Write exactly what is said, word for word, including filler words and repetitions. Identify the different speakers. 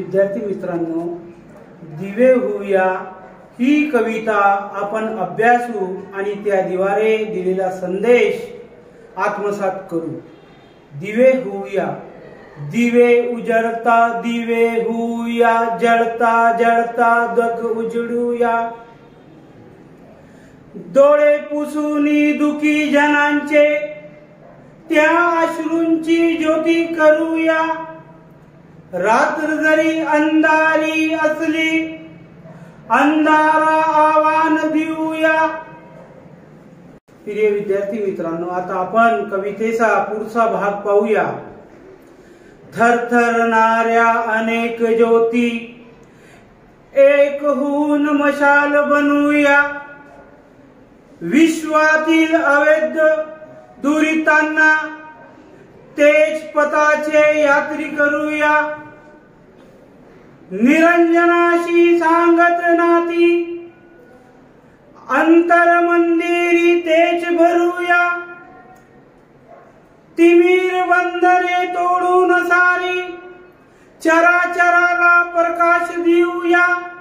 Speaker 1: विद्यार्थी मित्रांनो, दिवे होऊया ही कविता आपण अभ्यासू आणि त्या दिवारे दिलेला संदेश आत्मसात करू। दिवे होऊया, दिवे उजळता दिवे होऊया, जळता जळता जग उजळूया। डोळे पुसूनी दुखी जनांचे त्या अश्रूंची ज्योती करूया। रात्र जरी अंधारी असली अंधारा आव्हान देऊया। प्रिय विद्यार्थी मित्रांनो, आता आपण कवितेचा पुढचा भाग पाहूया। थरथरणाऱ्या अनेक ज्योती एक होऊन मशाल बनवूया। विश्वातील अवैध दुरितांना तेज पथाचे यात्री करूया। निरंजनाशी सांगत नाती अंतर मंदिरी तेज भरूया। तिमिर बंधने तोडून सारी चराचराला प्रकाश देऊया।